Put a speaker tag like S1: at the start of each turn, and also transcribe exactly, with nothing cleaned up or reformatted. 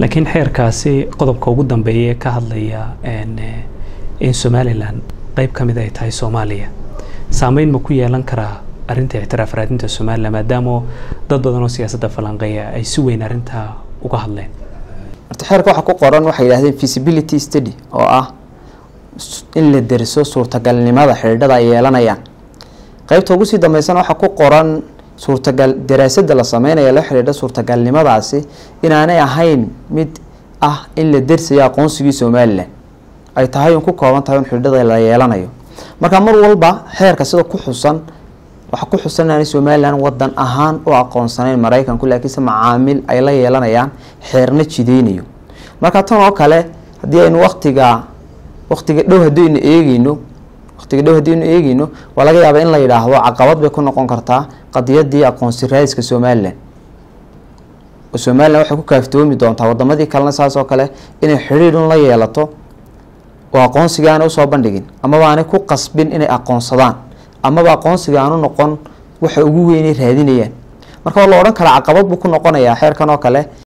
S1: laakiin xeerkaasi qodobka ugu dambeeya ka hadlaya in in Somaliland qayb kamid ay tahay Soomaaliya saameyn ma ku yeelan karaa arinta ictiraaf raadinta Somaliland maadaama dad badan oo siyaasadda falanqeeya ay si weyn arinta uga hadleen
S2: xeerka waxa ku qoran waxa yiraahdeen feasibility study oo ah in la dariso suurtagalnimada xiriirada ay yeelanayaan qaybta ugu sii dambaysan waxa ku qoran suurtagal daraasada la sameeyo la xiriirada suurtagalnimadaasi inaanay ahayn mid ah in la darsiyo aqoonsiga Somaliland ay tahay ku kooban tahay xiriirada la yeelanayo marka mar walba xeerka sida ku xusan waxa ku xusan in Somaliland wadan ahaan oo aqoonsaneen Mareykanku laakiin macaamil ay la yeelanayaan xeerna jideynayo marka tan oo kale hadii aynu waqtiga waqtiga dhow hadii aynu eegino waqtiga dhow hadii aynu eegino waa laga yaabaa in la yiraahdo caqabad bay ku noqon kartaa qadiyadii aqoonsi raadinta Somaliland oo Somaliland waxa ku kaaftoomi doontaa wadamadii kalena saas oo kale inay xiriir la yeelato oo aqoonsiga aan u soo bandhigin ama waana ku qasbin inay aqoonsadaan ama ba aqoonsiga aanu noqon waxa ugu weyn ee raadinayaan marka la oran kala caqabad buu ku noqonayaa xeerkan oo kale